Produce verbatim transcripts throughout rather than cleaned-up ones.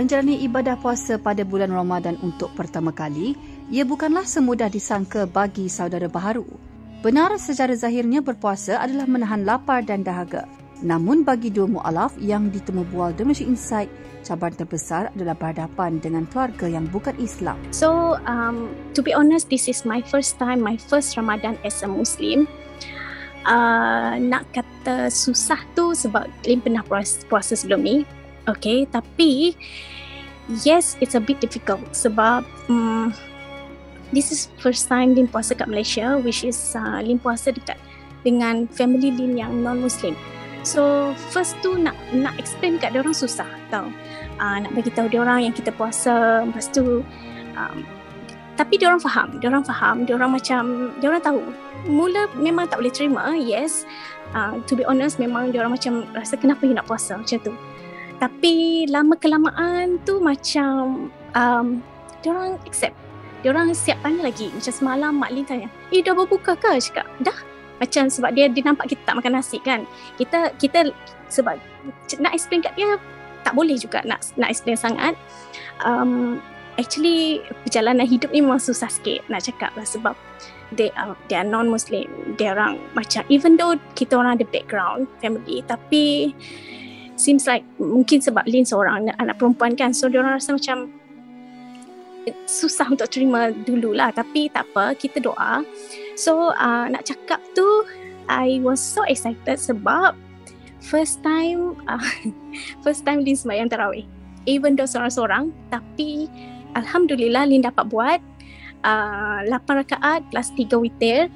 Menjalani ibadah puasa pada bulan Ramadan untuk pertama kali, ia bukanlah semudah disangka bagi saudara baharu. Benar secara zahirnya berpuasa adalah menahan lapar dan dahaga. Namun bagi dua mu'alaf yang ditemu bual The Malaysia Insight, cabaran terbesar adalah berhadapan dengan keluarga yang bukan Islam. So, um, to be honest, this is my first time, my first Ramadan as a Muslim. Uh, nak kata susah tu sebab Lin pernah puasa, puasa sebelum ni. Okay, tapi yes, it's a bit difficult sebab um, this is first time Lin puasa kat Malaysia, which is uh, Lin puasa dekat dengan family Lin yang non-Muslim. So first tu nak nak explain kat diorang susah tau. Uh, nak bagi tahu diorang yang kita puasa, lepas tu um, tapi diorang faham, diorang faham, diorang macam diorang tahu. Mula memang tak boleh terima, yes. Uh, to be honest, memang diorang macam rasa kenapa you nak puasa macam tu. Tapi lama kelamaan tu macam um, diorang accept. Diorang siap tanya lagi. Macam semalam Mak Lin tanya, eh dah berbuka ke? Cakap, dah. Macam sebab dia dia nampak kita tak makan nasi kan. Kita kita sebab nak explain kat dia tak boleh juga nak nak explain sangat. Um, actually perjalanan hidup ni memang susah sikit nak cakap lah sebab they are, they are non-Muslim. Dia orang macam even though kita orang ada background family, tapi seems like mungkin sebab Lin seorang anak, anak perempuan kan, so dia orang rasa macam susah untuk terima dululah, tapi tak apa, kita doa. So uh, nak cakap tu I was so excited sebab first time uh, first time Lin sembahyang tarawih, even though seorang-seorang, tapi Alhamdulillah Lin dapat buat uh, lapan rakaat plus tiga witir.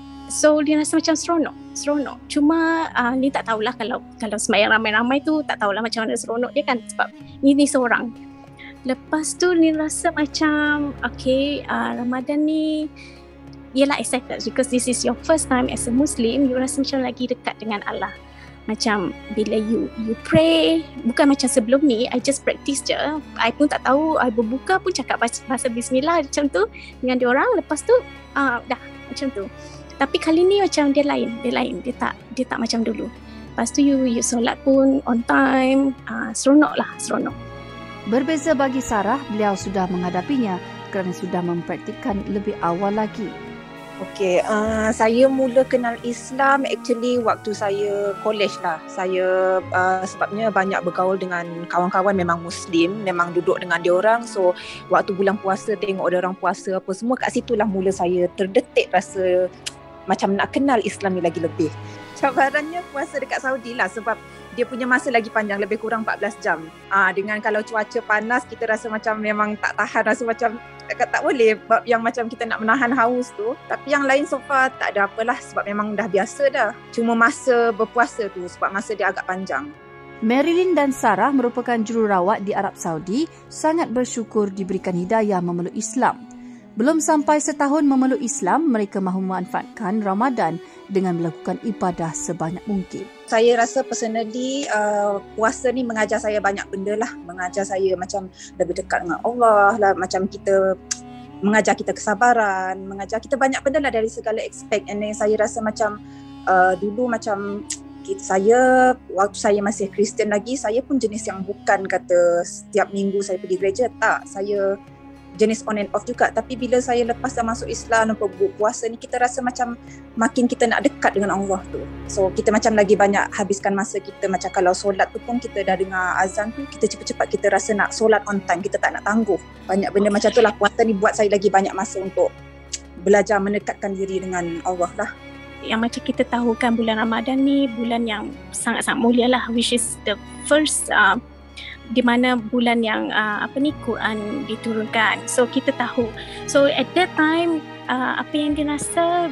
So Lin rasa macam seronok, seronok. Cuma uh, Lin tak tahulah kalau kalau sembahyang ramai-ramai tu tak tahulah macam mana seronok dia kan sebab ni ni seorang. Lepas tu Lin rasa macam okay, uh, Ramadan ni yelah excited because this is your first time as a Muslim, you rasa macam lagi dekat dengan Allah. Macam bila you you pray, bukan macam sebelum ni I just practice je. I pun tak tahu, I berbuka pun cakap bahasa bismillah macam tu dengan dia orang. Lepas tu uh, dah macam tu. Tapi kali ni macam dia lain, dia lain, dia tak dia tak macam dulu. Lepas tu you, you solat pun on time, uh, seronok lah, seronok. Berbeza bagi Sarah, beliau sudah menghadapinya kerana sudah mempraktikkan lebih awal lagi. Okey, uh, saya mula kenal Islam actually waktu saya college lah. Saya uh, sebabnya banyak bergaul dengan kawan-kawan memang Muslim, memang duduk dengan dia orang. So waktu bulan puasa tengok dia orang puasa apa semua, kat situlah mula saya terdetik rasa macam nak kenal Islam ni lagi lebih. Cabarannya puasa dekat Saudi lah sebab dia punya masa lagi panjang, lebih kurang empat belas jam. Ah, dengan kalau cuaca panas kita rasa macam memang tak tahan, rasa macam tak, tak boleh yang macam kita nak menahan haus tu. Tapi yang lain so far tak ada apalah sebab memang dah biasa dah. Cuma masa berpuasa tu sebab masa dia agak panjang. Marilyn dan Sarah merupakan jururawat di Arab Saudi, sangat bersyukur diberikan hidayah memeluk Islam. Belum sampai setahun memeluk Islam, mereka mahu memanfaatkan Ramadan dengan melakukan ibadah sebanyak mungkin. Saya rasa personally uh, puasa ni mengajar saya banyak benda lah. Mengajar saya macam lebih dekat dengan Allah lah. Macam kita, mengajar kita kesabaran, mengajar kita banyak benda lah dari segala aspek. And then saya rasa macam uh, dulu macam saya, waktu saya masih Kristian lagi, saya pun jenis yang bukan kata setiap minggu saya pergi gereja. Tak, saya jenis on and off juga. Tapi bila saya lepas dah masuk Islam, nampak puasa ni, kita rasa macam makin kita nak dekat dengan Allah tu. So kita macam lagi banyak habiskan masa kita. Macam kalau solat tu pun kita dah dengar azan tu, kita cepat-cepat kita rasa nak solat on time, kita tak nak tangguh. Banyak benda macam tu lah. Puasa ni buat saya lagi banyak masa untuk belajar mendekatkan diri dengan Allah lah. Yang macam kita tahu kan bulan Ramadan ni bulan yang sangat-sangat mulia lah, which is the first uh, di mana bulan yang uh, apa ni Quran diturunkan. So kita tahu. So at that time uh, apa yang dia rasa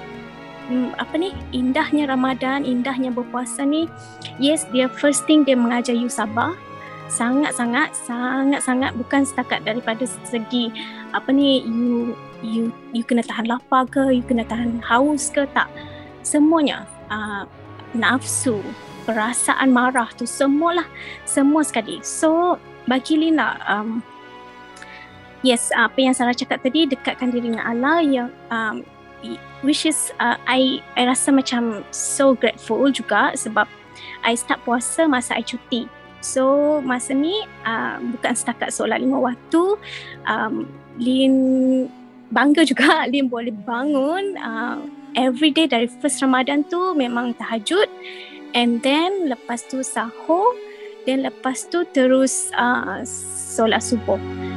um, apa ni indahnya Ramadan, indahnya berpuasa ni, yes, dia first thing dia mengajar you sabar. Sangat-sangat sangat-sangat bukan setakat daripada segi apa ni you you you kena tahan lapar ke, you kena tahan haus ke, tak. Semuanya uh, nafsu, perasaan marah tu semualah, semua sekali. So bagi Lina, um, yes, apa yang Sarah cakap tadi, dekatkan diri dengan Allah, yang um, which is uh, I I rasa macam so grateful juga sebab I start puasa masa I cuti. So masa ni uh, bukan setakat solat lima waktu, um, Lin bangga juga Lin boleh bangun uh, every day dari first Ramadan tu memang tahajud, and then lepas tu sahur, dan lepas tu terus uh, solat subuh.